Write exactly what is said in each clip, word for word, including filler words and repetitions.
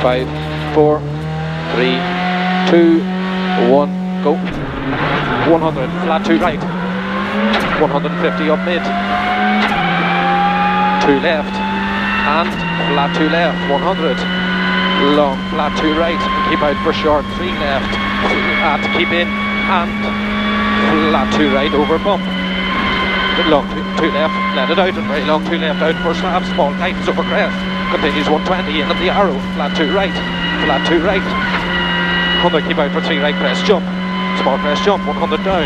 five, four, three, two, one, go. one hundred, flat two right. one hundred fifty up mid. Two left. And flat two left, one hundred. Long, flat two right. Keep out for short, three left. Uh, to keep in. And flat two right over bump. Long two, two left, let it out, and very long two left out for slab, small tightens over crest, continues one twenty in at the arrow, flat two right, flat two right, one hundred keep out for three right crest jump, small crest jump, one hundred down,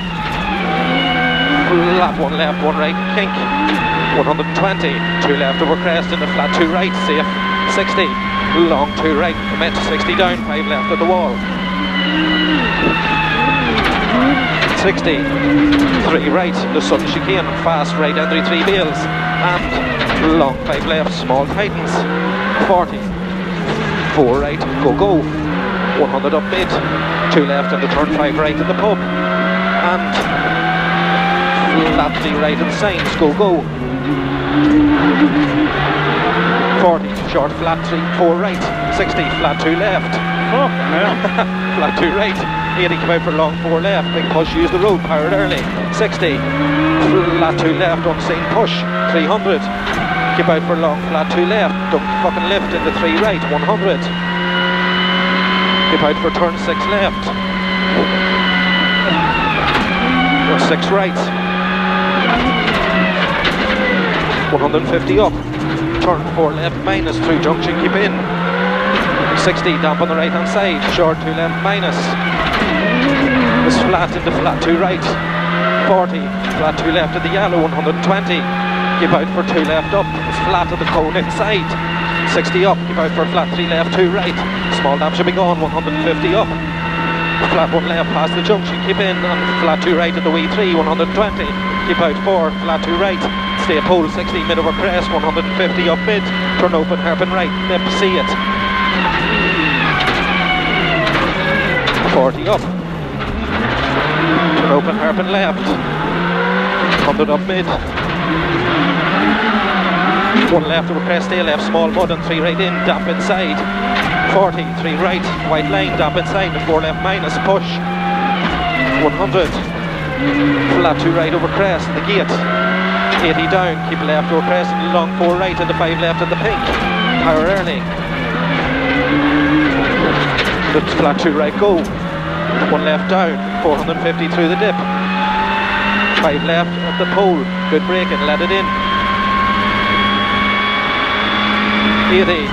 flat one left, one right kink, one hundred twenty, two left over crest in the flat two right, safe, sixty, long two right, commit, sixty down, five left at the wall. sixty, three right, the sun chicane, fast right entry three bales, and long five left, small tightens, forty, four right, go go, one hundred up mid, two left and the turn five right in the pub, and flat three right and signs, go go, forty, short flat three, four right, sixty, flat two left, oh, yeah. Flat two right, eighty come out for long four left, big push, use the road, powered early, sixty, flat two left, unseen push, three hundred, keep out for long, flat two left, don't fucking lift into three right, one hundred, keep out for turn six left, or six right, one hundred fifty up, turn four left minus, through junction, keep in, sixty, damp on the right hand side, short two left minus, it's flat into flat two right, forty, flat two left at the yellow, one hundred twenty, keep out for two left up, it's flat at the cone inside, sixty up, keep out for flat three left, two right, small damp should be gone, one hundred fifty up, flat one left past the junction, keep in, and flat two right at the wee three, one hundred twenty, keep out four, flat two right, stay pole, sixty, mid over crest, one hundred fifty up mid, turn open, hairpin right, nip, see it, forty up, turn open, hairpin left, one hundred up mid, one left over crest, stay left, small mud and three right in, damp inside, forty, three right, white line, damp inside, and four left minus, push, one hundred, flat two right over crest, the gate, eighty down, keep left over crest, and long four right, and the five left at the pink, power early, the flat two right go, one left down, four hundred fifty through the dip, five left at the pole, good braking, let it in, eighty,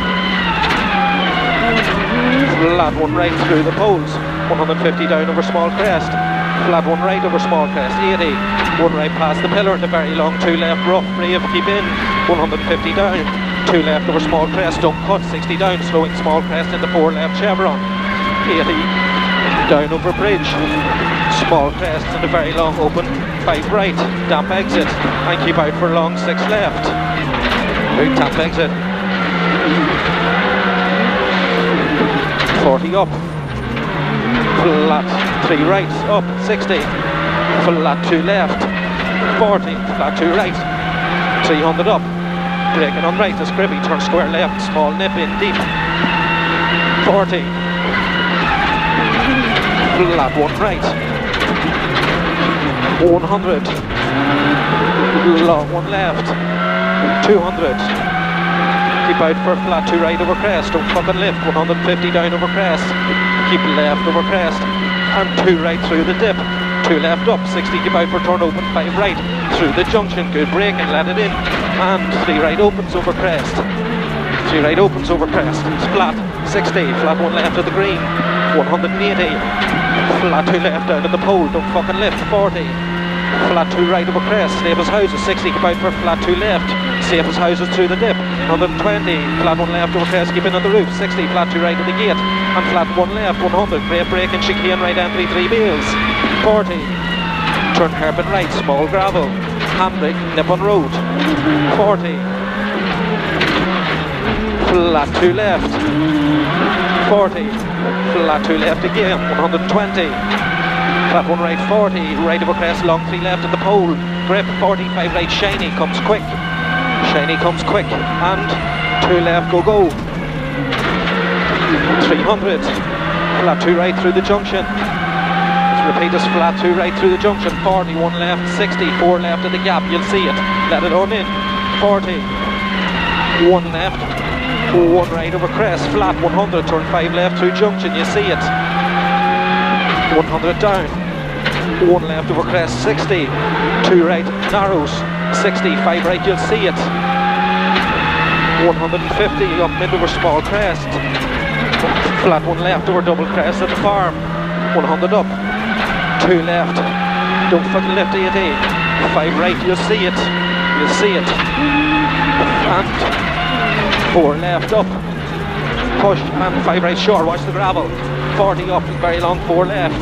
flat one right through the poles, one hundred fifty down over small crest, flat one right over small crest, eighty, one right past the pillar, the very long two left rough, brave, keep in, one hundred fifty down, two left over small crest, don't cut, sixty down, slowing small crest into four left chevron, eighty, down over bridge, small crest and a very long open, five right, damp exit, and keep out for long six left, big damp exit, forty up, flat three right, up, sixty, flat two left, forty, flat two right, three hundred up, braking on right, the scribby, turn square left, small nip in deep, forty, flat one right, one hundred, long one left, two hundred, keep out for flat two right over crest, don't fucking lift, one hundred fifty down over crest, keep left over crest, and two right through the dip, two left up, sixty keep out for turn open, five right, through the junction, good braking, let it in, and three right opens over crest, three right opens over crest, it's flat, sixty, flat one left of the green, one hundred eighty, flat two left down at the pole, don't fucking lift, forty, flat two right over crest, safest houses, sixty, keep out for flat two left, safest houses through the dip, one hundred twenty, flat one left over crest, keep in on the roof, sixty, flat two right at the gate, and flat one left, one hundred, great break and chicane right entry, three bales, forty, turn hairpin right, small gravel, handbrake, nip on road, forty, flat two left, forty, flat two left again, one hundred twenty, flat one right, forty, right over crest, long three left at the pole, grip, forty, five right, shiny, comes quick, shiny comes quick, and two left, go go, three hundred, flat two right through the junction. Let's repeat this, flat two right through the junction. forty, one left, sixty, four left at the gap, you'll see it. Let it on in. forty, one left, one right over crest, flat one hundred, turn five left through junction, you see it. one hundred down, one left over crest, sixty, two right, narrows, sixty, five right, you'll see it. one hundred fifty, up mid over small crest, flat one left over double crest at the farm, one hundred up, two left, don't fucking lift eighty, five right, you'll see it, you'll see it, and four left up, push, and five right short, watch the gravel, forty up, very long, four left,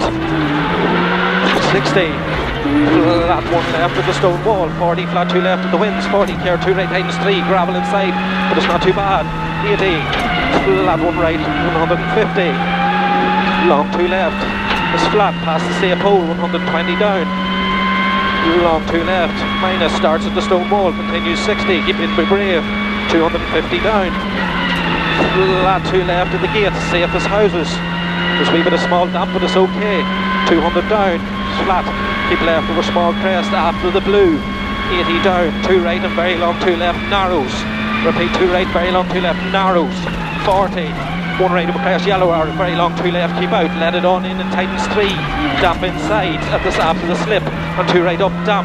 sixty, flat one left of the stone wall, forty, flat two left of the winds, forty, care two right, tightens three, gravel inside, but it's not too bad, eighty, flat one right, one hundred fifty, long two left, it's flat, past the safe hole, one hundred twenty down, long two left, minus, starts at the stone wall, continues sixty, keep in be brave, two hundred fifty down, flat two left at the gate, safe as houses, there's a wee bit of small damp but it's okay, two hundred down, flat, keep left over small crest after the blue, eighty down, two right and very long, two left, narrows, repeat, two right, very long, two left, narrows, forty, one right over crest, yellow hour, very long, two left, keep out, let it on in and tightens three, damp inside at this after the slip, and two right up, damp,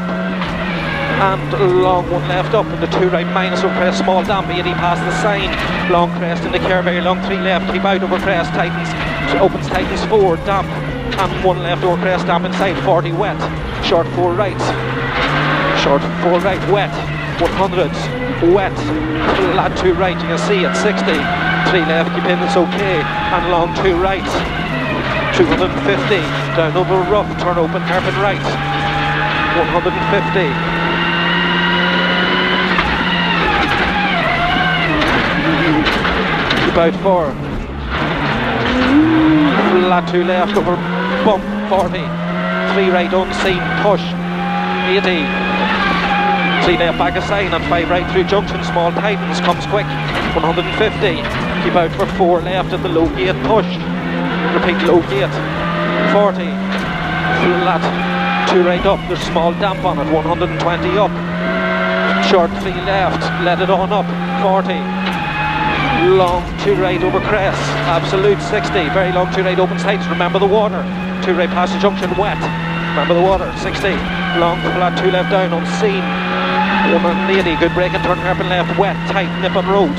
and long one left up, and the two right minus over crest, small damp, eighty past the sign, long crest in the care, very long, three left, keep out over crest, tightens, opens, tightens four, damp, and one left over crest, damp inside, forty wet, short four right, short four right, wet, one hundred, wet, flat two right, you can see it, sixty, three left, keep in, it's okay, and long two right, two hundred fifty, down over rough, turn open, hairpin right, one hundred fifty, about four, flat two left over bump, forty, three right unseen, push, eighty, three left back a sign and five right through junction, small tightens, comes quick, one hundred fifty, keep out for four left at the low gate, push, repeat low gate, forty, flat, two right up, there's small damp on it, one hundred twenty up, short three left, let it on up, forty, long two right over crest, absolute sixty, very long two right open sights, remember the water, two right past the junction wet, remember the water, sixty, long flat two left down unseen, one eighty, good break and turn hairpin left, wet, tight, nip on road,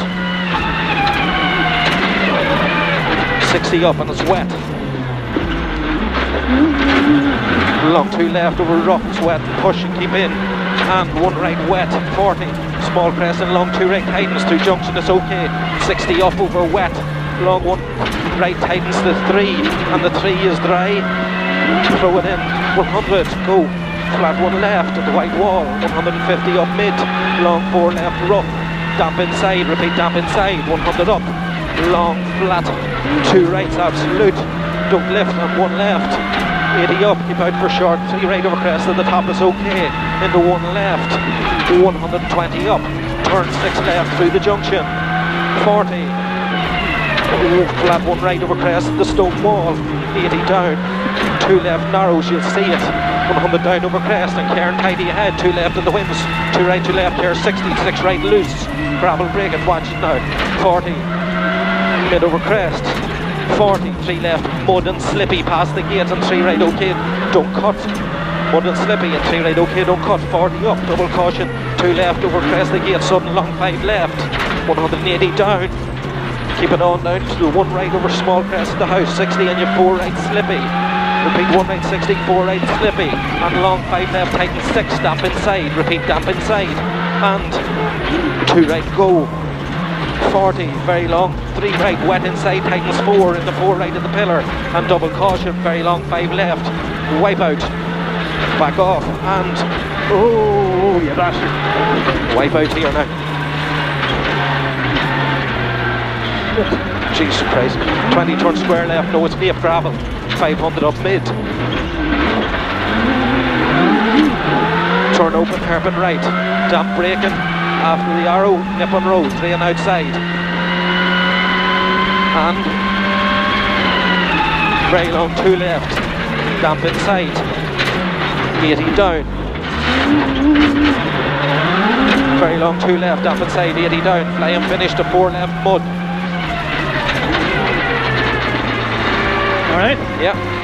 sixty up and it's wet, long two left over rough, it's wet, push and keep in, and one right wet, forty, small crest and long two right tightens through junction, it's okay, sixty up over wet, long one right tightens the three, and the three is dry, throw it in, one hundred, go, flat one left at the white wall, one hundred fifty up mid, long four left rough, damp inside, repeat damp inside, one hundred up, long flat, two rights absolute, don't lift and one left, eighty up, keep out for short, three right over crest at the top is okay, into one left, one hundred twenty up, turn six left through the junction, forty, flat one right over crest at the stone wall, eighty down, two left narrows, you'll see it, one hundred down over crest and Cairn tidy ahead, two left in the winds, two right, two left, here sixty, six right loose, gravel break it, watch it now, forty, mid over crest, forty, three left, mud and slippy past the gate and three right okay, don't cut, mud and slippy and three right okay, don't cut, forty up, double caution, two left over crest the gate, sudden long five left, one hundred eighty down, keep it on down to the one right over small crest of the house, sixty and your four right slippy, repeat one right sixty, four right slippy, and long five left, tighten six, damp inside, repeat damp inside, and two right go, forty, very long, three right, wet inside, tightens four, into four right at the pillar, and double caution, very long, five left, wipe out, back off, and, oh, you bastard, wipe out here now. Jesus Christ, twenty turn square left, no it's deep gravel, five hundred up mid. Turn open, hairpin right, damp braking, after the arrow, nip on road, three and outside. And Very long, two left. Damp inside. eighty down. Very long, two left, damp inside, eighty down. Flying finish to four left, mud. All right. Yeah.